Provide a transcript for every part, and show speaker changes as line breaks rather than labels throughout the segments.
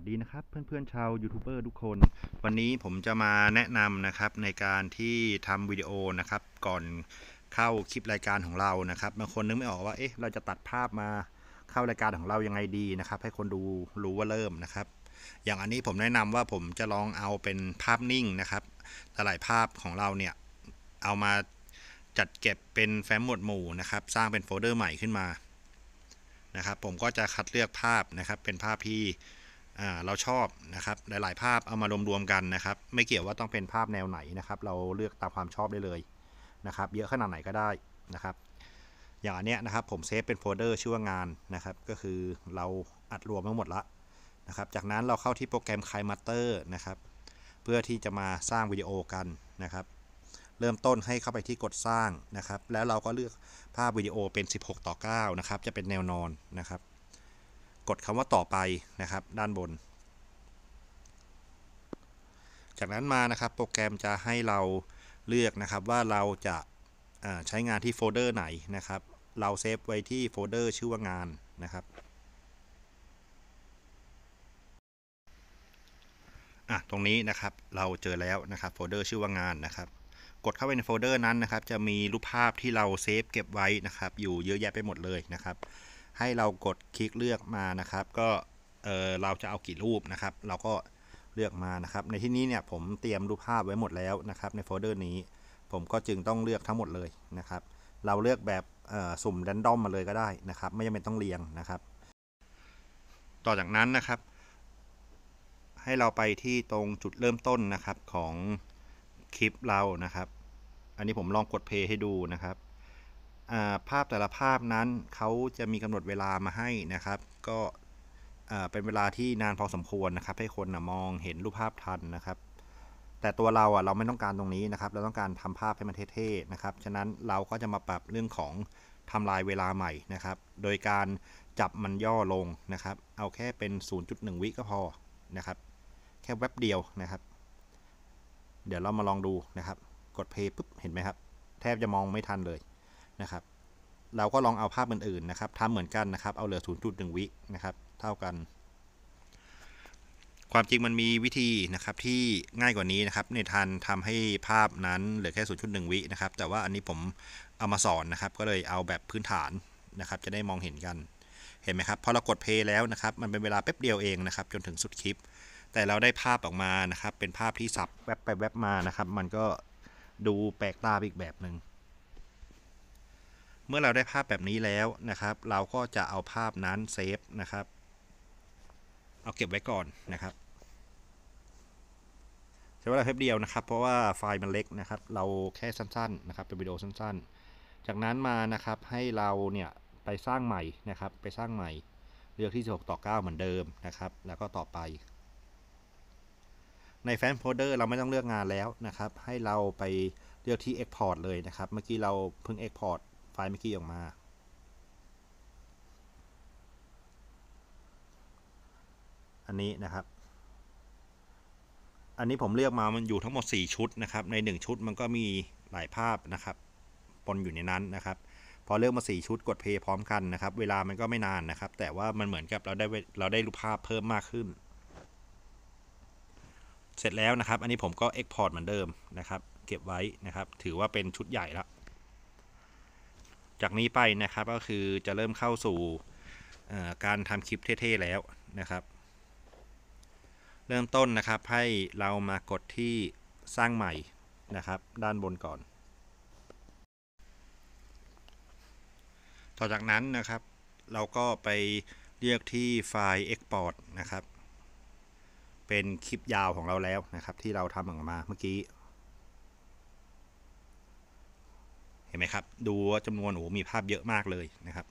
ดีนะครับเพื่อนๆชาวยูทูบเบอร์ทุกคนวันนี้ผมจะมาแนะนำนะครับในการที่ทำวิดีโอนะครับก่อนเข้าคลิปรายการของเรานะครับบางคนนึกไม่ออกว่าเราจะตัดภาพมาเข้ารายการของเรายังไงดีนะครับให้คนดูรู้ว่าเริ่มนะครับอย่างอันนี้ผมแนะนำว่าผมจะลองเอาเป็นภาพนิ่งนะครับหลายภาพของเราเนี่ยเอามาจัดเก็บเป็นแฟ้มหมวดหมู่นะครับสร้างเป็นโฟลเดอร์ใหม่ขึ้นมานะครับผมก็จะคัดเลือกภาพนะครับเป็นภาพที่เราชอบนะครับหลายๆภาพเอามารวมๆกันนะครับไม่เกี่ยวว่าต้องเป็นภาพแนวไหนนะครับเราเลือกตามความชอบได้เลยนะครับเยอะขนาดไหนก็ได้นะครับอย่างอันเนี้ยนะครับผมเซฟเป็นโฟลเดอร์ชื่อว่างานนะครับก็คือเราอัดรวมทั้งหมดละนะครับจากนั้นเราเข้าที่โปรแกรม KineMaster นะครับเพื่อที่จะมาสร้างวิดีโอกันนะครับเริ่มต้นให้เข้าไปที่กดสร้างนะครับแล้วเราก็เลือกภาพวิดีโอเป็น16:9นะครับจะเป็นแนวนอนนะครับกดคำว่าต่อไปนะครับด้านบนจากนั้นมานะครับโปรแกรมจะให้เราเลือกนะครับว่าเราจะใช้งานที่โฟลเดอร์ไหนนะครับเราเซฟไว้ที่โฟลเดอร์ชื่อว่างานนะครับตรงนี้นะครับเราเจอแล้วนะครับโฟลเดอร์ชื่อว่างานนะครับกดเข้าไปในโฟลเดอร์นั้นนะครับจะมีรูปภาพที่เราเซฟเก็บไว้นะครับอยู่เยอะแยะไปหมดเลยนะครับให้เรากดคลิกเลือกมานะครับก็เราจะเอากี่รูปนะครับเราก็เลือกมานะครับในที่นี้เนี่ยผมเตรียมรูปภาพไว้หมดแล้วนะครับในโฟลเดอร์นี้ผมก็จึงต้องเลือกทั้งหมดเลยนะครับเราเลือกแบบสุ่มแรนดอมมาเลยก็ได้นะครับไม่จำเป็นต้องเรียงนะครับต่อจากนั้นนะครับให้เราไปที่ตรงจุดเริ่มต้นนะครับของคลิปเรานะครับอันนี้ผมลองกดเพลย์ให้ดูนะครับภาพแต่ละภาพนั้นเขาจะมีกำหนดเวลามาให้นะครับก็เป็นเวลาที่นานพอสมควรนะครับให้คนมองเห็นรูปภาพทันนะครับแต่ตัวเราไม่ต้องการตรงนี้นะครับเราต้องการทำภาพให้มันเท่ๆนะครับฉะนั้นเราก็จะมาปรับเรื่องของทำลายเวลาใหม่นะครับโดยการจับมันย่อลงนะครับเอาแค่เป็น 0.1 วิก็พอนะครับแค่แวบเดียวนะครับเดี๋ยวเรามาลองดูนะครับกดเพลย์ปุ๊บเห็นไหมครับแทบจะมองไม่ทันเลยนะครับเราก็ลองเอาภาพอื่นๆนะครับทำเหมือนกันนะครับเอาเหลือ 0.1 วินะครับเท่ากันความจริงมันมีวิธีนะครับที่ง่ายกว่านี้นะครับในทันทำให้ภาพนั้นเหลือแค่ 0.1 วินะครับแต่ว่าอันนี้ผมเอามาสอนนะครับก็เลยเอาแบบพื้นฐานนะครับจะได้มองเห็นกันเห็นไหมครับพอเรากดเพลย์แล้วนะครับมันเป็นเวลาแป๊บเดียวเองนะครับจนถึงสุดคลิปแต่เราได้ภาพออกมานะครับเป็นภาพที่สับแวบไปแวบมานะครับมันก็ดูแปลกตาอีกแบบหนึ่งเมื่อเราได้ภาพแบบนี้แล้วนะครับเราก็จะเอาภาพนั้นเซฟนะครับเอาเก็บไว้ก่อนนะครับใช้เวลาแป๊บเดียวนะครับเพราะว่าไฟล์มันเล็กนะครับเราแค่สั้นๆนะครับเป็นวิดีโอสั้นๆจากนั้นมานะครับให้เราเนี่ยไปสร้างใหม่นะครับไปสร้างใหม่เลือกที่16:9เหมือนเดิมนะครับแล้วก็ต่อไปในแฟ้มโฟลเดอร์เราไม่ต้องเลือกงานแล้วนะครับให้เราไปเลือกที่ Export เลยนะครับเมื่อกี้เราเพิ่ง Export ไฟล์เมื่อกี้ออกมาอันนี้นะครับอันนี้ผมเลือกมามันอยู่ทั้งหมด4ชุดนะครับใน1ชุดมันก็มีหลายภาพนะครับปนอยู่ในนั้นนะครับพอเลือกมา4ชุดกดเพย์พร้อมกันนะครับเวลามันก็ไม่นานนะครับแต่ว่ามันเหมือนกับเราได้รูปภาพเพิ่มมากขึ้นเสร็จแล้วนะครับอันนี้ผมก็ Export เหมือนเดิมนะครับเก็บไว้นะครับถือว่าเป็นชุดใหญ่แล้วจากนี้ไปนะครับก็คือจะเริ่มเข้าสู่การทำคลิปเท่ๆแล้วนะครับเริ่มต้นนะครับให้เรามากดที่สร้างใหม่นะครับด้านบนก่อนต่อจากนั้นนะครับเราก็ไปเลือกที่ไฟล์ Export นะครับเป็นคลิปยาวของเราแล้วนะครับที่เราทำออกมาเมื่อกี้เห็นไหมครับดูว่าจำนวนมีภาพเยอะมากเลยนะครับ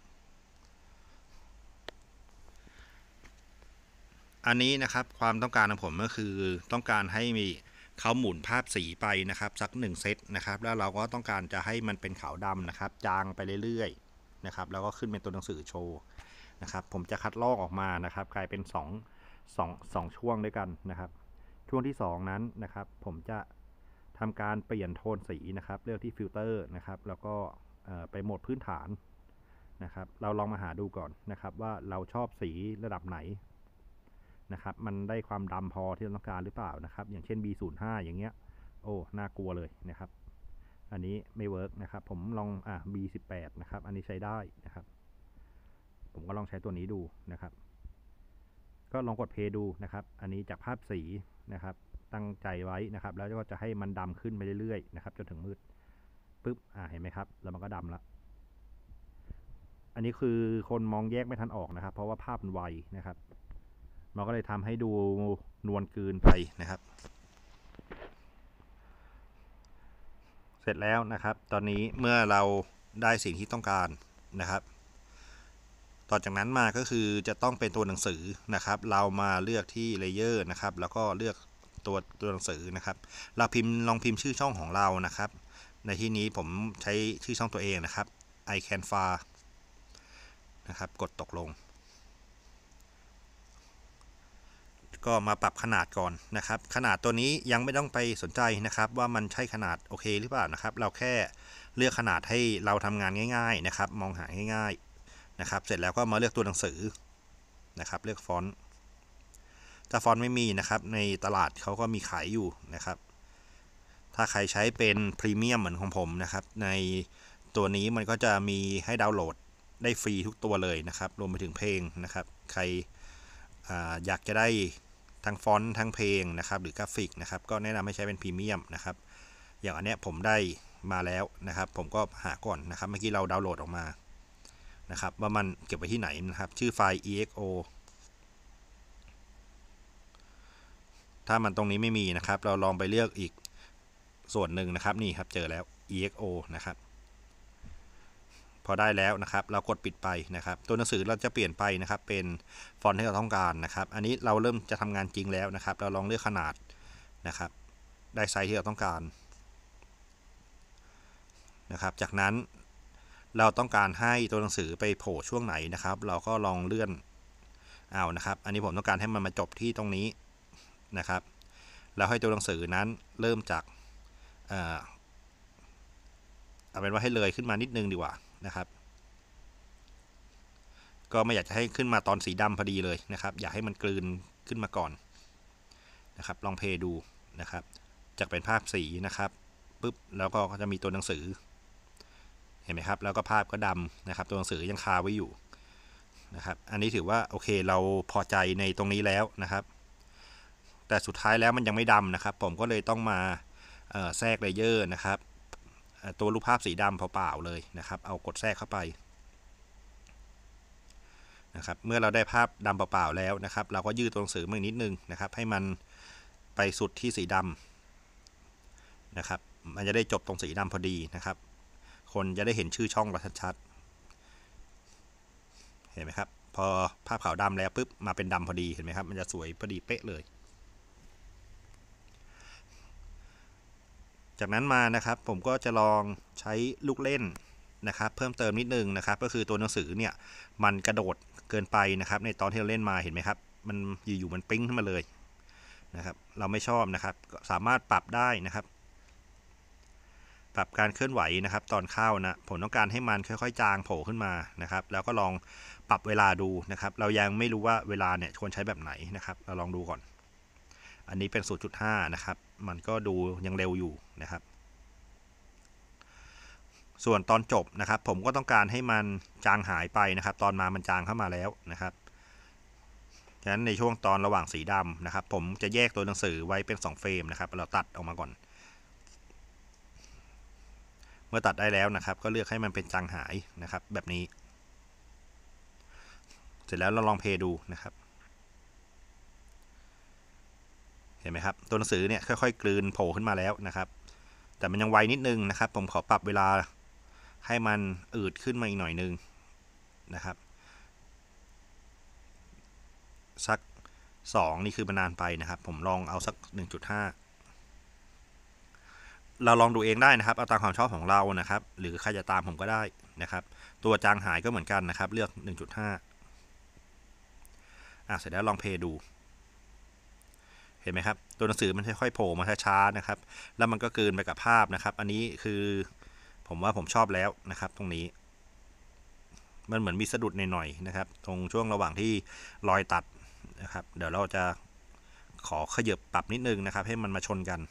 อันนี้นะครับความต้องการของผมก็คือต้องการให้มีเขาหมุนภาพสีไปนะครับสัก1เซตนะครับแล้วเราก็ต้องการจะให้มันเป็นขาวดำนะครับจางไปเรื่อยๆนะครับแล้วก็ขึ้นเป็นตัวหนังสือโชว์นะครับผมจะคัดลอกออกมานะครับกลายเป็น2ช่วงด้วยกันนะครับช่วงที่2นั้นนะครับผมจะทำการเปลี่ยนโทนสีนะครับเลือกที่ฟิลเตอร์นะครับแล้วก็ไปโหมดพื้นฐานนะครับเราลองมาหาดูก่อนนะครับว่าเราชอบสีระดับไหนนะครับมันได้ความดำพอที่เราต้องการหรือเปล่านะครับอย่างเช่น B05 อย่างเงี้ยโอ้น่ากลัวเลยนะครับอันนี้ไม่เวิร์กนะครับผมลองB18 นะครับอันนี้ใช้ได้นะครับผมก็ลองใช้ตัวนี้ดูนะครับก็ลองกดเพย์ดูนะครับอันนี้จากภาพสีนะครับตั้งใจไว้นะครับแล้วก็จะให้มันดำขึ้นไปเรื่อยๆนะครับจนถึงมืดปึ๊บเห็นไหมครับแล้วมันก็ดำแล้วอันนี้คือคนมองแยกไม่ทันออกนะครับเพราะว่าภาพมันไวนะครับมันก็เลยทำให้ดูนวลเกินไปนะครับเสร็จแล้วนะครับตอนนี้เมื่อเราได้สิ่งที่ต้องการนะครับต่อจากนั้นมาก็คือจะต้องเป็นตัวหนังสือนะครับเรามาเลือกที่เลเยอร์นะครับแล้วก็เลือกตัวหนังสือนะครับเราลองพิมพ์ชื่อช่องของเรานะครับในที่นี้ผมใช้ชื่อช่องตัวเองนะครับ I can far นะครับกดตกลงก็มาปรับขนาดก่อนนะครับขนาดตัวนี้ยังไม่ต้องไปสนใจนะครับว่ามันใช่ขนาดโอเคหรือเปล่านะครับเราแค่เลือกขนาดให้เราทำงานง่ายๆนะครับมองหาง่ายๆนะครับเสร็จแล้วก็มาเลือกตัวหนังสือนะครับเลือกฟอนต์ถ้าฟอนต์ไม่มีนะครับในตลาดเขาก็มีขายอยู่นะครับถ้าใครใช้เป็นพรีเมียมเหมือนของผมนะครับในตัวนี้มันก็จะมีให้ดาวน์โหลดได้ฟรีทุกตัวเลยนะครับรวมไปถึงเพลงนะครับใครอยากจะได้ทั้งฟอนต์ทั้งเพลงนะครับหรือกราฟิกนะครับก็แนะนำให้ใช้เป็นพรีเมียมนะครับอย่างอันเนี้ยผมได้มาแล้วนะครับผมก็หาก่อนนะครับเมื่อกี้เราดาวน์โหลดออกมานะครับว่ามันเก็บไว้ที่ไหนนะครับชื่อไฟล์ exo ถ้ามันตรงนี้ไม่มีนะครับเราลองไปเลือกอีกส่วนหนึ่งนะครับนี่ครับเจอแล้ว exo นะครับพอได้แล้วนะครับเรากดปิดไปนะครับตัวหนังสือเราจะเปลี่ยนไปนะครับเป็นฟอนต์ที่เราต้องการนะครับอันนี้เราเริ่มจะทำงานจริงแล้วนะครับเราลองเลือกขนาดนะครับได้ไซส์ที่เราต้องการนะครับจากนั้นเราต้องการให้ตัวหนังสือไปโผล่ช่วงไหนนะครับเราก็ลองเลื่อนเอานะครับอันนี้ผมต้องการให้มันมาจบที่ตรงนี้นะครับแล้วให้ตัวหนังสือนั้นเริ่มจากเอาเป็นว่าให้เลยขึ้นมานิดนึงดีกว่านะครับก็ไม่อยากจะให้ขึ้นมาตอนสีดำพอดีเลยนะครับอยากให้มันกลืนขึ้นมาก่อนนะครับลองเพย์ดูนะครับจากเป็นภาพสีนะครับปุ๊บแล้วก็จะมีตัวหนังสือเห็นไหมครับแล้วก็ภาพก็ดำนะครับตัวหนังสือยังคาไว้อยู่นะครับอันนี้ถือว่าโอเคเราพอใจในตรงนี้แล้วนะครับแต่สุดท้ายแล้วมันยังไม่ดำนะครับผมก็เลยต้องมาแทรกเลเยอร์นะครับตัวรูปภาพสีดำเปล่าๆเลยนะครับเอากดแทรกเข้าไปนะครับเมื่อเราได้ภาพดำเปล่าๆแล้วนะครับเราก็ยืดตัวหนังสือมาอีกนิดนึงนะครับให้มันไปสุดที่สีดำนะครับมันจะได้จบตรงสีดำพอดีนะครับคนจะได้เห็นชื่อช่องเราชัดๆเห็นไหมครับพอภาพขาวดำแล้วปุ๊บมาเป็นดำพอดีเห็นไหมครับมันจะสวยพอดีเป๊ะเลยจากนั้นมานะครับผมก็จะลองใช้ลูกเล่นนะครับเพิ่มเติมนิดนึงนะครับก็คือตัวหนังสือเนี่ยมันกระโดดเกินไปนะครับในตอนที่เราเล่นมาเห็นไหมครับมันอยู่ๆมันปิ้งขึ้นมาเลยนะครับเราไม่ชอบนะครับสามารถปรับได้นะครับปรับการเคลื่อนไหวนะครับตอนเข้านะผมต้องการให้มันค่อยๆจางโผล่ขึ้นมานะครับแล้วก็ลองปรับเวลาดูนะครับเรายังไม่รู้ว่าเวลาเนี่ยควรใช้แบบไหนนะครับเราลองดูก่อนอันนี้เป็น 0.5 นะครับมันก็ดูยังเร็วอยู่นะครับส่วนตอนจบนะครับผมก็ต้องการให้มันจางหายไปนะครับตอนมามันจางเข้ามาแล้วนะครับฉะนั้นในช่วงตอนระหว่างสีดำนะครับผมจะแยกตัวหนังสือไว้เป็น2เฟรมนะครับเราตัดออกมาก่อนเมื่อตัดได้แล้วนะครับก็เลือกให้มันเป็นจางหายนะครับแบบนี้เสร็จแล้วเราลองเพย์ดูนะครับเห็นไหมครับตัวหนังสือเนี่ยค่อยๆกลืนโผล่ขึ้นมาแล้วนะครับแต่มันยังไวนิดนึงนะครับผมขอปรับเวลาให้มันอืดขึ้นมาอีกหน่อยนึงนะครับสัก2นี่คือมันนานไปนะครับผมลองเอาสัก 1.5 เราลองดูเองได้นะครับเอาตามความชอบของเรานะครับหรือใครจะตามผมก็ได้นะครับตัวจางหายก็เหมือนกันนะครับเลือก 1.5 เสร็จแล้วลองเพย์ดูเห็นไหมครับตัวหนังสือมันค่อยๆโผล่มาช้าๆนะครับแล้วมันก็กลืนไปกับภาพนะครับอันนี้คือผมว่าผมชอบแล้วนะครับตรงนี้มันเหมือนมีสะดุดหน่อยๆนะครับตรงช่วงระหว่างที่รอยตัดนะครับเดี๋ยวเราจะขอขยับปรับนิดนึงนะครับให้มันมาชนกัน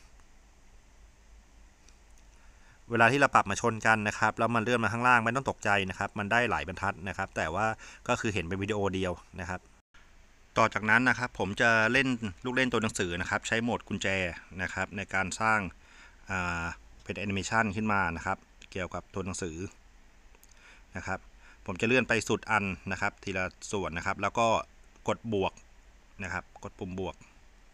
เวลาที่เราปรับมาชนกันนะครับแล้วมันเลื่อนมาข้างล่างไม่ต้องตกใจนะครับมันได้หลายบรรทัดนะครับแต่ว่าก็คือเห็นเป็นวิดีโอเดียวนะครับต่อจากนั้นนะครับผมจะเล่นลูกเล่นตัวหนังสือนะครับใช้โหมดกุญแจนะครับในการสร้างเป็นแอนิเมชันขึ้นมานะครับเกี่ยวกับตัวหนังสือนะครับผมจะเลื่อนไปสุดอันนะครับทีละส่วนนะครับแล้วก็กดบวกนะครับกดปุ่มบวก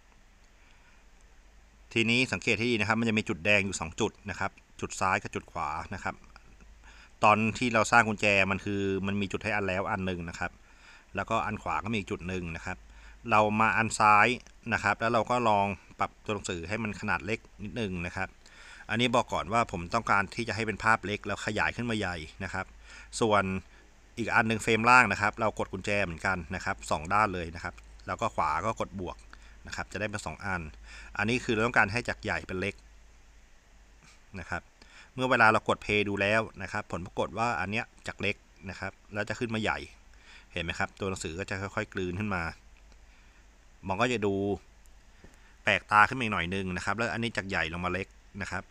ทีนี้สังเกตให้ดีนะครับมันจะมีจุดแดงอยู่2จุดนะครับจุดซ้ายกับจุดขวานะครับตอนที่เราสร้างกุญแจมันมีจุดให้อันแล้วอันหนึ่งนะครับแล้วก็อันขวาก็มีอีกจุดหนึ่งนะครับเรามาอันซ้ายนะครับแล้วเราก็ลองปรับตัวหนังสือให้มันขนาดเล็กนิดนึงนะครับอันนี้บอกก่อนว่าผมต้องการที่จะให้เป็นภาพเล็กแล้วขยายขึ้นมาใหญ่นะครับส่วนอีกอันหนึ่งเฟรมล่างนะครับเรากดกุญแจเหมือนกันนะครับ2ด้านเลยนะครับแล้วก็ขวาก็กดบวกนะครับจะได้เป็น2อันนี้คือเราต้องการให้จากใหญ่เป็นเล็กนะครับเมื่อเวลาเรากดเพย์ดูแล้วนะครับผลปรากฏว่าอันเนี้ยจากเล็กนะครับแล้วจะขึ้นมาใหญ่เห็นไหมครับตัวหนังสือก็จะค่อยๆกลืนขึ้นมามันก็จะดูแปลกตาขึ้นมาอีกหน่อยนึงนะครับแล้วอันนี้จากใหญ่ลงมาเล็กนะครับ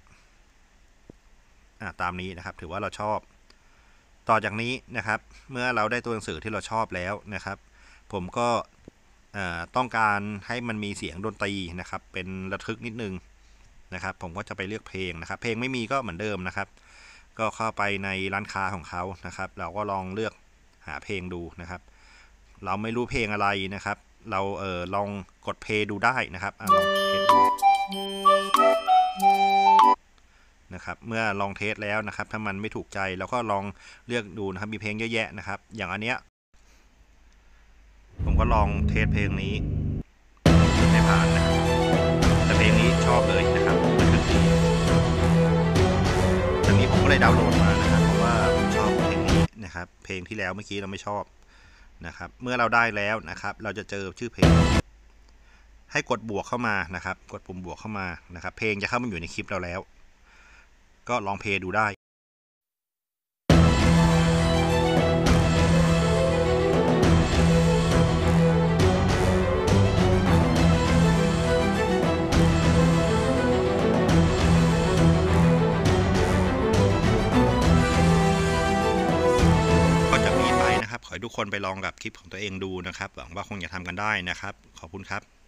ตามนี้นะครับถือว่าเราชอบต่อจากนี้นะครับเมื่อเราได้ตัวหนังสือที่เราชอบแล้วนะครับผมก็ต้องการให้มันมีเสียงดนตรีนะครับเป็นระทึกนิดนึงนะครับผมก็จะไปเลือกเพลงนะครับเพลงไม่มีก็เหมือนเดิมนะครับก็เข้าไปในร้านค้าของเขานะครับเราก็ลองเลือกหาเพลงดูนะครับเราไม่รู้เพลงอะไรนะครับเราลองกดเพลย์ดูได้นะครับลองเทสดูนะครับเมื่อลองเทสแล้วนะครับถ้ามันไม่ถูกใจเราก็ลองเลือกดูนะครับมีเพลงเยอะแยะนะครับอย่างอันเนี้ยผมก็ลองเทสเพลงนี้ไม่ผ่านนะครับแต่เพลงนี้ชอบเลยนะครับมันคือดีจากนี้ผมก็เลยดาวน์โหลดมานะครับเพราะว่าผมชอบเพลงนี้นะครับเพลงที่แล้วเมื่อกี้เราไม่ชอบนะครับเมื่อเราได้แล้วนะครับเราจะเจอชื่อเพลงให้กดบวกเข้ามานะครับกดปุ่มบวกเข้ามานะครับเพลงจะเข้ามาอยู่ในคลิปเราแล้วก็ลองเพลย์ดูได้ขอให้ทุกคนไปลองกับคลิปของตัวเองดูนะครับหวังว่าคงจะทำกันได้นะครับขอบคุณครับ